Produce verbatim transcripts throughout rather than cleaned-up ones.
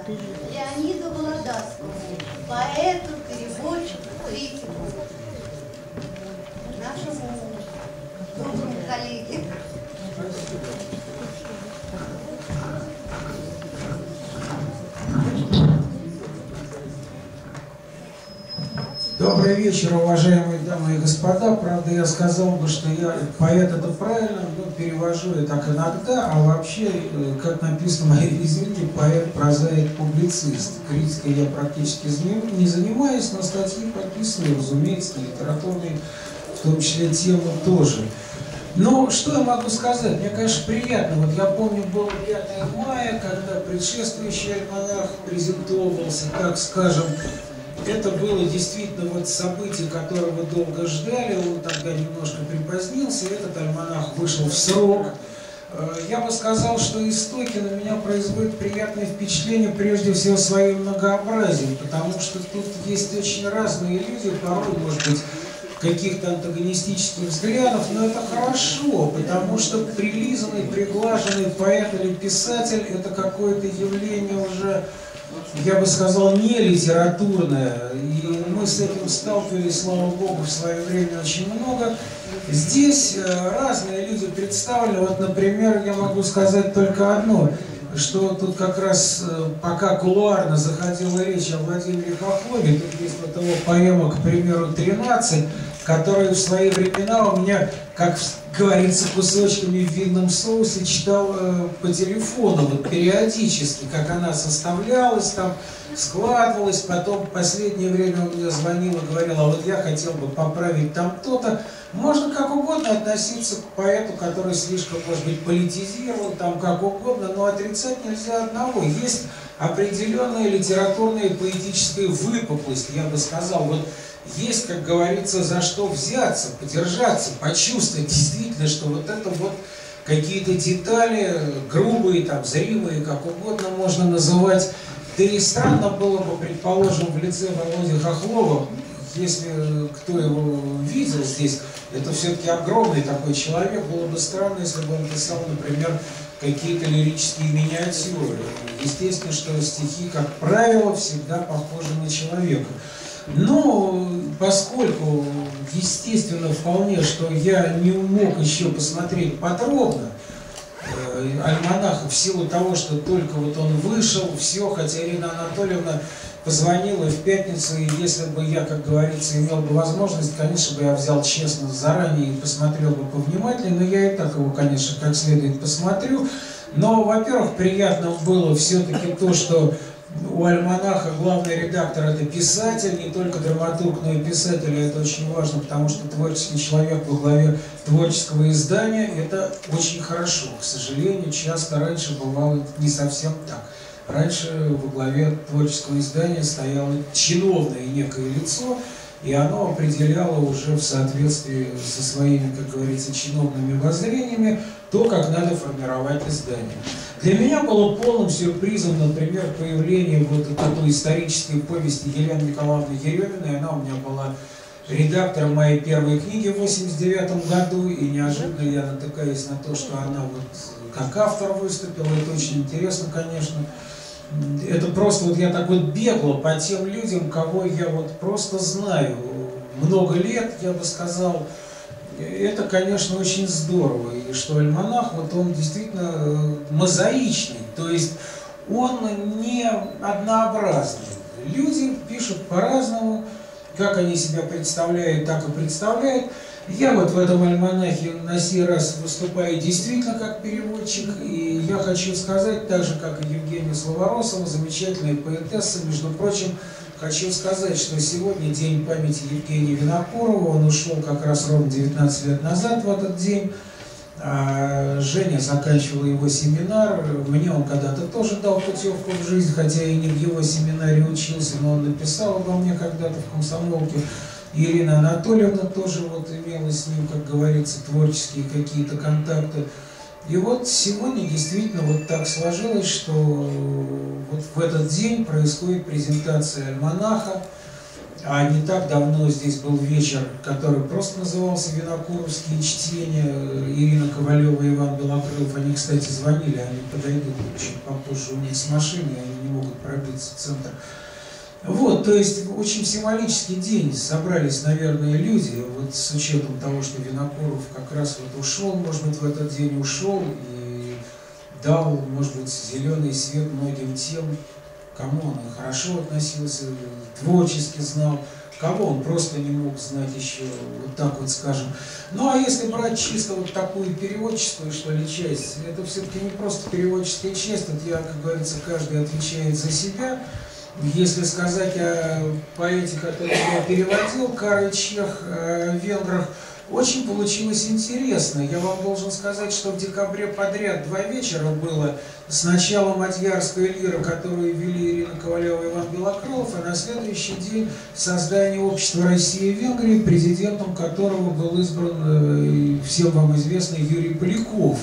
Леониду Володарскому, поэту, переводчику, критику, нашему доброму коллеге. Добрый вечер, уважаемые дамы и господа. Правда, я сказал бы, что я поэт, это правильно, но перевожу я так иногда, а вообще, как написано в моей визитке, поэт, прозаик, публицист. Критикой я практически не занимаюсь, но статьи подписываю, разумеется, литературные, в том числе темы тоже. Ну, что я могу сказать? Мне, конечно, приятно. Вот я помню, было пятое мая, когда предшествующий альманах презентовался, так скажем. Это было действительно вот событие, которое мы долго ждали, он тогда немножко припозднился, этот альманах вышел в срок. Я бы сказал, что истоки на меня производят приятное впечатление прежде всего своим многообразием, потому что тут есть очень разные люди, порой, может быть, каких-то антагонистических взглядов, но это хорошо, потому что прилизанный, приглаженный поэт или писатель – это какое-то явление уже, я бы сказал, не литературное, и мы с этим сталкивались, слава богу, в свое время очень много. Здесь разные люди представлены, вот, например, я могу сказать только одно, что тут как раз, пока кулуарно заходила речь о Владимире Хохлове, тут есть вот его поэма, к примеру, тринадцать, которую в свои времена у меня, как говорится, кусочками в винном соусе читал э, по телефону, вот периодически, как она составлялась, там складывалась, потом в последнее время он мне звонил и говорил, а вот я хотел бы поправить там то-то. Можно как угодно относиться к поэту, который слишком, может быть, политизирован, там как угодно, но отрицать нельзя одного. Есть определенная литературная и поэтическая выпуклость, я бы сказал. Вот есть, как говорится, за что взяться, подержаться, почувствовать действительно, что вот это вот какие-то детали, грубые, там, зримые, как угодно можно называть. Да и странно было бы, предположим, в лице Володи Хохлова, если кто его видел здесь, это все-таки огромный такой человек, было бы странно, если бы он писал, например, какие-то лирические миниатюры. Естественно, что стихи, как правило, всегда похожи на человека. Но поскольку, естественно, вполне, что я не мог еще посмотреть подробно э, альманах в силу того, что только вот он вышел, все, хотя Ирина Анатольевна позвонила в пятницу, и если бы я, как говорится, имел бы возможность, конечно бы я взял честно заранее и посмотрел бы повнимательнее, но я и так его, конечно, как следует посмотрю. Но, во-первых, приятно было все-таки то, что у альманаха главный редактор – это писатель, не только драматург, но и писатель, и это очень важно, потому что творческий человек во главе творческого издания – это очень хорошо. К сожалению, часто раньше бывало не совсем так. Раньше во главе творческого издания стояло чиновное некое лицо, и оно определяло уже в соответствии со своими, как говорится, чиновными воззрениями то, как надо формировать издание. Для меня было полным сюрпризом, например, появление вот такой исторической повести Елены Николаевны Ереминой. Она у меня была редактором моей первой книги в восемьдесят девятом году, и неожиданно я натыкаюсь на то, что она вот как автор выступила. Это очень интересно, конечно. Это просто вот я так вот бегал по тем людям, кого я вот просто знаю много лет, я бы сказал. Это, конечно, очень здорово. И что альманах, вот он действительно мозаичный, то есть он не однообразный. Люди пишут по-разному, как они себя представляют, так и представляют. Я вот в этом альманахе на сей раз выступаю действительно как переводчик, и я хочу сказать, так же, как и Евгения Словоросова, замечательная поэтесса, между прочим, хочу сказать, что сегодня день памяти Евгения Винокурова, он ушел как раз ровно девятнадцать лет назад в этот день. А Женя заканчивала его семинар, мне он когда-то тоже дал путевку в жизнь, хотя и не в его семинаре учился, но он написал обо мне когда-то в «Комсомолке». Ирина Анатольевна тоже вот имела с ним, как говорится, творческие какие-то контакты. И вот сегодня действительно вот так сложилось, что вот в этот день происходит презентация альманаха. А не так давно здесь был вечер, который просто назывался «Винокуровские чтения». Ирина Ковалева и Иван Белокрылов, они, кстати, звонили, они подойдут чуть попозже, у них с машиной, они не могут пробиться в центр. Вот, то есть очень символический день, собрались, наверное, люди, вот с учетом того, что Винокуров как раз вот ушел, может быть, в этот день ушел и дал, может быть, зеленый свет многим тем, кому он хорошо относился, творчески знал, кого он просто не мог знать еще, вот так вот скажем. Ну а если брать чисто вот такую переводческую, что ли, часть, это все-таки не просто переводческая часть, тут я, как говорится, каждый отвечает за себя. Если сказать о поэте, который я переводил, Карл Чех, о венграх, очень получилось интересно. Я вам должен сказать, что в декабре подряд два вечера было. Сначала мадьярская лира, которую вели Ирина Ковалева и Иван Белокрылов, а на следующий день создание общества России и Венгрии, президентом которого был избран всем вам известный Юрий Поляков.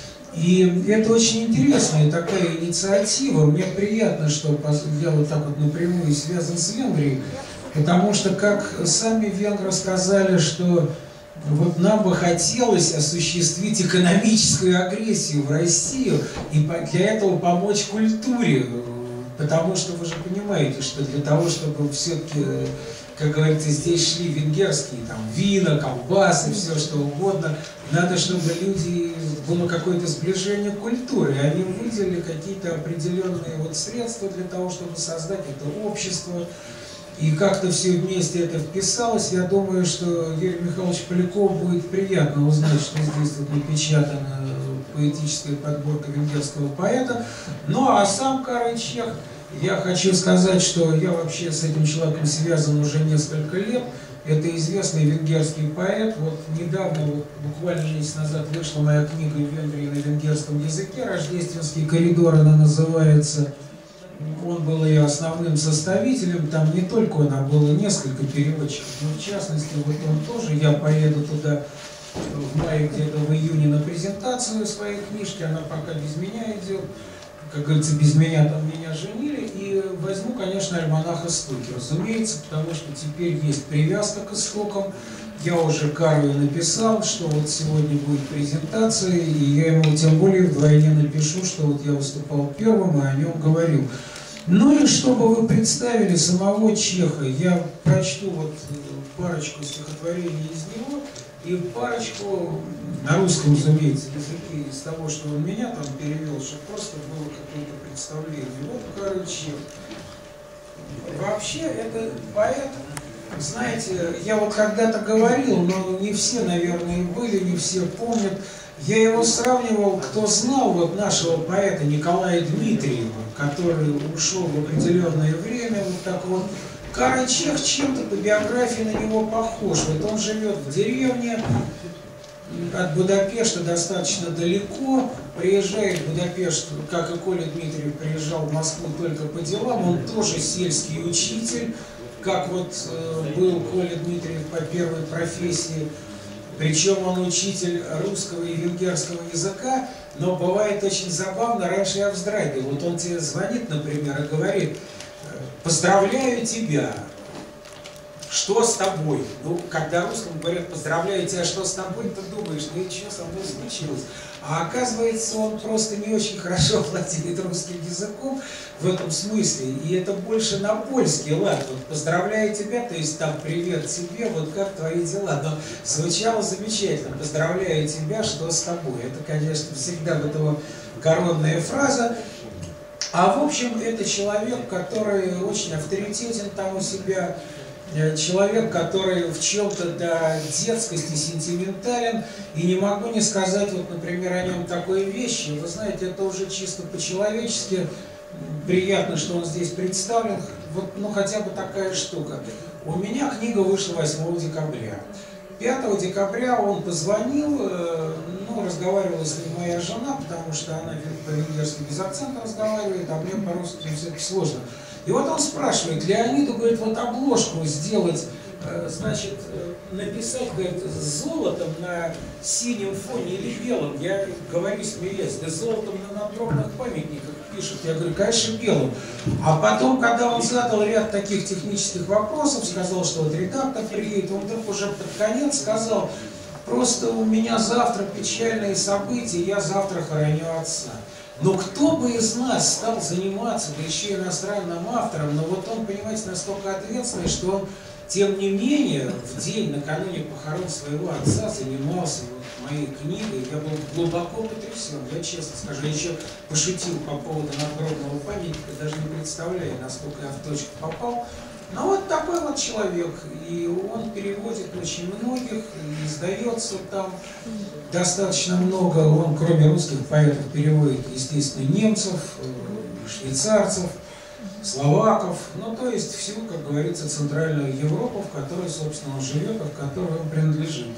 И это очень интересная такая инициатива. Мне приятно, что я вот так вот напрямую связан с Венгрией, потому что, как сами венгры сказали, что вот нам бы хотелось осуществить экономическую агрессию в Россию и для этого помочь культуре, потому что вы же понимаете, что для того, чтобы все-таки, как говорится, здесь шли венгерские там вина, колбасы, все что угодно, надо, чтобы люди, было какое-то сближение культуры, и они выделили какие-то определенные вот средства для того, чтобы создать это общество, и как-то все вместе это вписалось. Я думаю, что Юрию Михайловичу Полякову будет приятно узнать, что здесь вот напечатана поэтическая подборка венгерского поэта. Ну а сам Карл Чех, я хочу сказать, что я вообще с этим человеком связан уже несколько лет. Это известный венгерский поэт. Вот недавно, вот, буквально месяц назад, вышла моя книга в Венгрии на венгерском языке. «Рождественский коридор» она называется. Он был ее основным составителем. Там не только он, а было несколько переводчиков. Но в частности, вот он тоже. Я поеду туда в мае, где-то в июне, на презентацию своей книжки. Она пока без меня идет. Как говорится, без меня там меня женили, и возьму, конечно, альманах «Истоки», разумеется, потому что теперь есть привязка к истокам. Я уже Карлу написал, что вот сегодня будет презентация, и я ему тем более вдвойне напишу, что вот я выступал первым и о нем говорил. Ну и чтобы вы представили самого Чеха, я прочту вот парочку стихотворений из него, и парочку на русском, разумеется, языке из того, что он меня там перевел, чтобы просто было какое-то представление. Вот Карл Чех. Вообще, это поэт, знаете, я вот когда-то говорил, но не все, наверное, были, не все помнят. Я его сравнивал, кто знал вот нашего поэта Николая Дмитриева, который ушел в определенное время, вот так вот. Карл Чех чем-то по биографии на него похож. Вот он живет в деревне, от Будапешта достаточно далеко, приезжает в Будапешт, как и Коля Дмитриев приезжал в Москву только по делам, он тоже сельский учитель, как вот э, был Коля Дмитриев по первой профессии, причем он учитель русского и венгерского языка, но бывает очень забавно, раньше я вздрагивал, вот он тебе звонит, например, и говорит: «Поздравляю тебя, что с тобой?» Ну, когда русскому говорят «поздравляю тебя, что с тобой», ты думаешь, ну и что со мной случилось? А оказывается, он просто не очень хорошо владеет русским языком в этом смысле, и это больше на польский лад. Вот «поздравляю тебя», то есть там «привет тебе, вот как твои дела?» Но звучало замечательно: «Поздравляю тебя, что с тобой». Это, конечно, всегда вот его коронная фраза. А в общем, это человек, который очень авторитетен там у себя, человек, который в чем-то до детскости сентиментален, и не могу не сказать, вот, например, о нем такой вещи. Вы знаете, это уже чисто по-человечески приятно, что он здесь представлен. Вот, ну, хотя бы такая штука. У меня книга вышла восьмого декабря. пятого декабря он позвонил, ну, разговаривала с ним моя жена, потому что она по-венгерски без акцента разговаривает, а мне по-русски все-таки сложно. И вот он спрашивает Леониду, говорит, вот обложку сделать, значит, написать, говорит, золотом на синем фоне или белом. Я говорю, смеясь, да золотом на надгробных памятниках пишут? Я говорю, конечно, белым. А потом, когда он задал ряд таких технических вопросов, сказал, что вот редактор приедет, он вдруг уже под конец сказал, просто у меня завтра печальные события, я завтра хороню отца. Но кто бы из нас стал заниматься, да еще иностранным автором, но вот он, понимаете, настолько ответственный, что он, тем не менее, в день накануне похорон своего отца занимался вот моей книгой. Я был глубоко потрясен, я честно скажу. Я еще пошутил по поводу надгробного памятника, даже не представляю, насколько я в точку попал. Но вот такой вот человек, и он переводит очень многих, и издается там достаточно много. Он, кроме русских поэтов, переводит, естественно, немцев, швейцарцев, словаков, ну, то есть всю, как говорится, Центральную Европу, в которой, собственно, он живет, а в которой он принадлежит.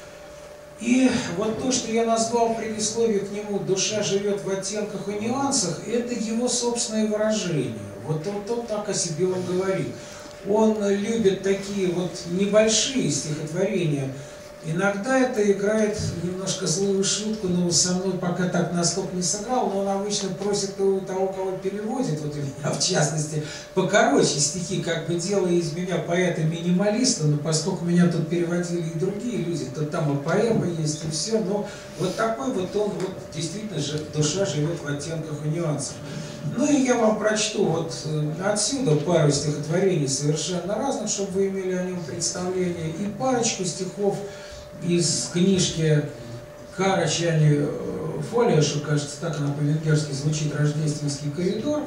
И вот то, что я назвал предисловие к нему «Душа живет в оттенках и нюансах», это его собственное выражение. Вот он, он так о себе он говорит. Он любит такие вот небольшие стихотворения. Иногда это играет немножко злую шутку, но со мной пока так настолько не сыграл, но он обычно просит того, кого переводит, вот у меня в частности, покороче стихи, как бы делая из меня поэта-минималиста, но поскольку меня тут переводили и другие люди, то там и поэма есть, и все, но вот такой вот он, вот действительно же, душа живет в оттенках и нюансах. Ну и я вам прочту вот отсюда пару стихотворений совершенно разных, чтобы вы имели о нем представление, и парочку стихов из книжки Кара Чани Фолиашу, кажется, так она по-венгерски звучит, «Рождественский коридор»,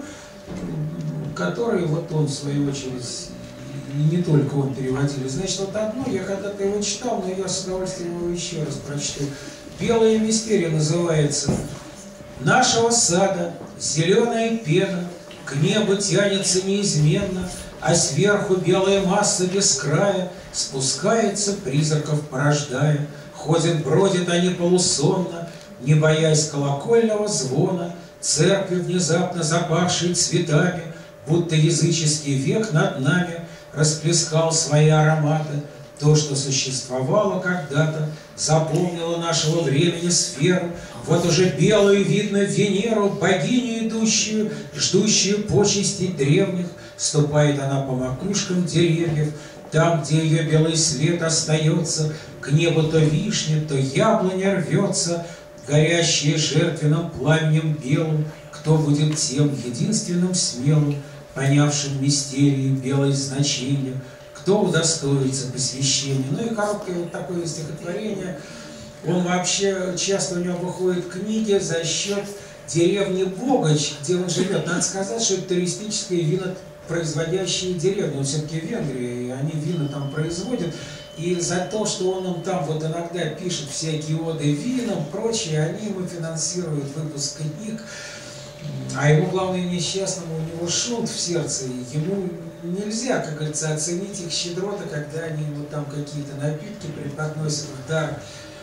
который вот он, в свою очередь, и не только он переводили. Значит, вот одно, я когда-то его читал, но я с удовольствием его еще раз прочту. «Белая мистерия» называется. «Нашего сада зеленая пена к небу тянется неизменно, а сверху белая масса без края спускается, призраков порождая. Ходят, бродят они полусонно, не боясь колокольного звона, церкви внезапно запахшей цветами, будто языческий век над нами расплескал свои ароматы. То, что существовало когда-то, заполнило нашего времени сферу. Вот уже белую видно Венеру, богиню идущую, ждущую почестей древних. Ступает она по макушкам деревьев, там, где ее белый свет остается, к небу то вишня, то яблоня рвется, горящая жертвенным пламенем белым. Кто будет тем единственным смелым, понявшим мистерии белое значение? Кто удостоится посвящения? Ну и короткое вот такое стихотворение. Он вообще, часто у него выходят книги за счет деревни Богач, где он живет. Надо сказать, что это туристическая винопроизводящая деревня. Он все-таки в Венгрии, и они вина там производят. И за то, что он им там вот иногда пишет всякие оды винам, прочее, они ему финансируют выпуск книг. А ему, главное, несчастному, у него шунт в сердце, и ему нельзя, как говорится, оценить их щедроты, когда они ему там какие-то напитки преподносят в дар.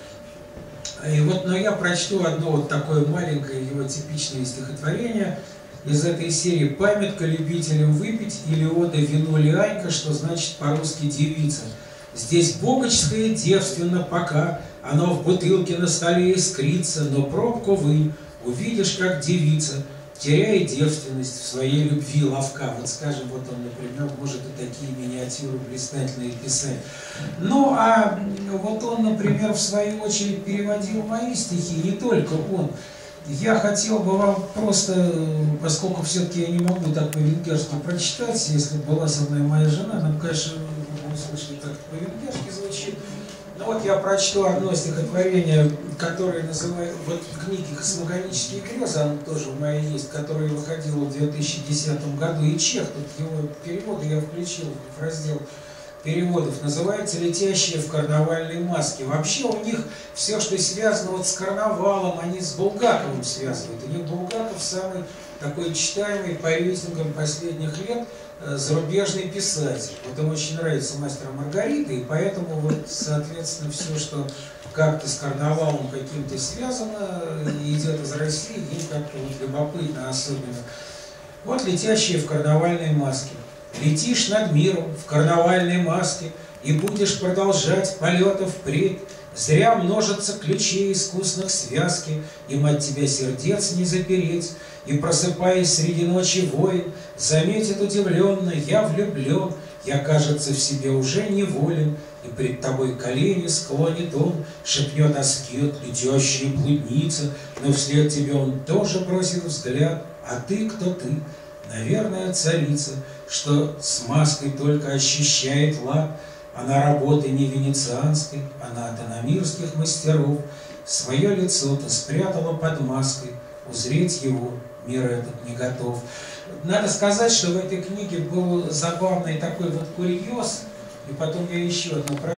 И вот, но я прочту одно вот такое маленькое его типичное стихотворение из этой серии «Памятка любителям выпить» или «Ода вину Лианька», что значит по-русски «девица». Здесь богочское девственно пока, оно в бутылке на столе искрится, но пробку вы увидишь, как девица теряет девственность в своей любви ловка. Вот скажем, вот он, например, может и такие миниатюры блистательные писать. Ну, а вот он, например, в свою очередь переводил мои стихи, не только он. Я хотел бы вам просто, поскольку все-таки я не могу так по-венгерски прочитать, если бы была со мной моя жена, нам, конечно, вы слышали, как это по-венгерски звучит. Ну вот я прочту одно стихотворение, которое называется, вот в книге «Космогонические грезы», оно тоже у меня есть, которое выходило в две тысячи десятом году, и чех, тут его переводы я включил в раздел переводов, называется «Летящие в карнавальной маске». Вообще у них все, что связано вот с карнавалом, они с Булгаковым связывают. У них Булгаков самый такой читаемый по рейтингам последних лет зарубежный писатель. Вот ему очень нравится «Мастер и Маргарита», и поэтому вот, соответственно, все, что как-то с карнавалом каким-то связано, идет из России, им как-то вот любопытно особенно. Вот «Летящие в карнавальной маске». Летишь над миром в карнавальной маске и будешь продолжать полеты впредь. Зря множатся ключи искусных связки, им от тебя сердец не запереть. И просыпаясь среди ночи воин, заметит удивленно: я влюблен, я, кажется, в себе уже неволен. И пред тобой колени склонит он, шепнет аскет, летящая блудница, но вслед тебе он тоже бросит взгляд. А ты кто ты? Наверное, царица, что с маской только ощущает лад. Она работы не венецианской, она анатомирских мастеров. Свое лицо ты спрятала под маской, узреть его мир этот не готов. Надо сказать, что в этой книге был забавный такой вот курьез, и потом я еще одну